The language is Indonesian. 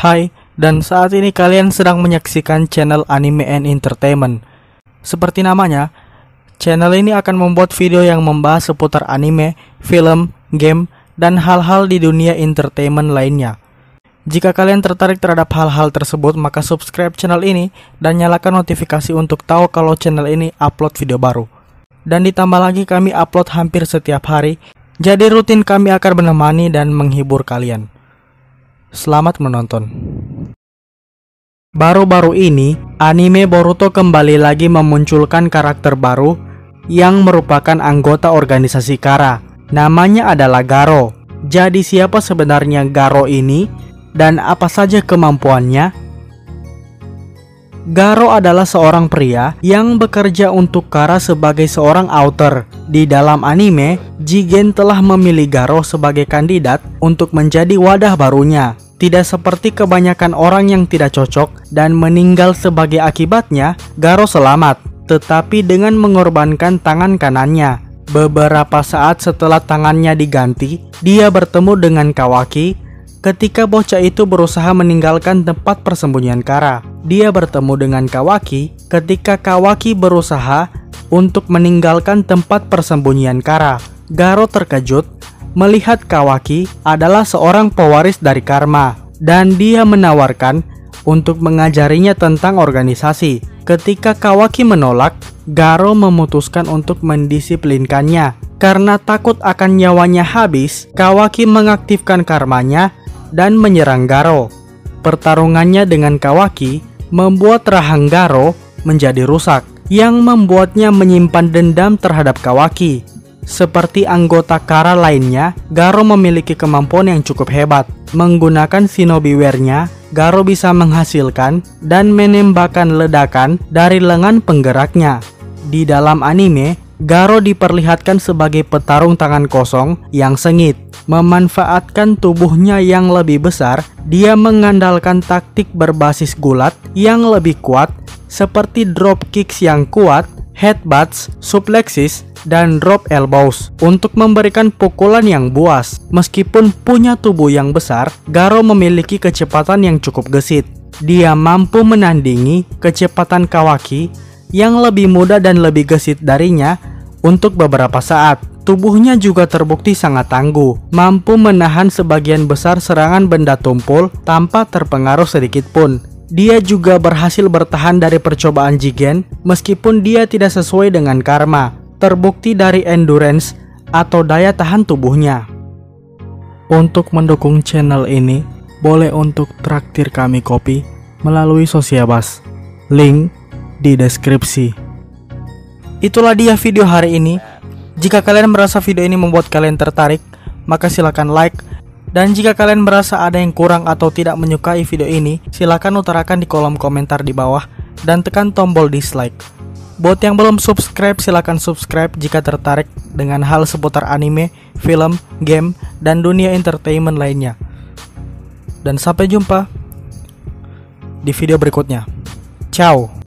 Hai, dan saat ini kalian sedang menyaksikan channel Anime and Entertainment. Seperti namanya, channel ini akan membuat video yang membahas seputar anime, film, game, dan hal-hal di dunia entertainment lainnya. Jika kalian tertarik terhadap hal-hal tersebut, maka subscribe channel ini dan nyalakan notifikasi untuk tahu kalau channel ini upload video baru. Dan ditambah lagi kami upload hampir setiap hari, jadi rutin kami akan menemani dan menghibur kalian. Selamat menonton. Baru-baru ini, anime Boruto kembali lagi memunculkan karakter baru yang merupakan anggota organisasi Kara. Namanya adalah Garo. Jadi siapa sebenarnya Garo ini dan apa saja kemampuannya? Garo adalah seorang pria yang bekerja untuk Kara sebagai seorang author. Di dalam anime, Jigen telah memilih Garo sebagai kandidat untuk menjadi wadah barunya. Tidak seperti kebanyakan orang yang tidak cocok dan meninggal sebagai akibatnya, Garo selamat, tetapi dengan mengorbankan tangan kanannya. Beberapa saat setelah tangannya diganti, dia bertemu dengan Kawaki ketika bocah itu berusaha meninggalkan tempat persembunyian Kara. Dia bertemu dengan Kawaki ketika Kawaki berusaha untuk meninggalkan tempat persembunyian Kara. Garo terkejut melihat Kawaki adalah seorang pewaris dari Karma, dan dia menawarkan untuk mengajarinya tentang organisasi. Ketika Kawaki menolak, Garo memutuskan untuk mendisiplinkannya. Karena takut akan nyawanya habis, Kawaki mengaktifkan karmanya dan menyerang Garo. Pertarungannya dengan Kawaki membuat rahang Garo menjadi rusak, yang membuatnya menyimpan dendam terhadap Kawaki. Seperti anggota Kara lainnya, Garo memiliki kemampuan yang cukup hebat. Menggunakan shinobi wear-nya, Garo bisa menghasilkan dan menembakkan ledakan dari lengan penggeraknya. Di dalam anime, Garo diperlihatkan sebagai petarung tangan kosong yang sengit. Memanfaatkan tubuhnya yang lebih besar, dia mengandalkan taktik berbasis gulat yang lebih kuat seperti drop kicks yang kuat, headbutts, suplexes, dan drop elbows untuk memberikan pukulan yang buas. Meskipun punya tubuh yang besar, Garo memiliki kecepatan yang cukup gesit. Dia mampu menandingi kecepatan Kawaki yang lebih muda dan lebih gesit darinya untuk beberapa saat. Tubuhnya juga terbukti sangat tangguh, mampu menahan sebagian besar serangan benda tumpul tanpa terpengaruh sedikit pun. Dia juga berhasil bertahan dari percobaan Jigen meskipun dia tidak sesuai dengan karma, terbukti dari endurance atau daya tahan tubuhnya. Untuk mendukung channel ini, boleh untuk traktir kami kopi melalui Sosiabas. Link di deskripsi. Itulah dia video hari ini. Jika kalian merasa video ini membuat kalian tertarik, maka silakan like. Dan jika kalian merasa ada yang kurang atau tidak menyukai video ini, silakan utarakan di kolom komentar di bawah dan tekan tombol dislike. Buat yang belum subscribe, silakan subscribe jika tertarik dengan hal seputar anime, film, game, dan dunia entertainment lainnya. Dan sampai jumpa di video berikutnya. Ciao.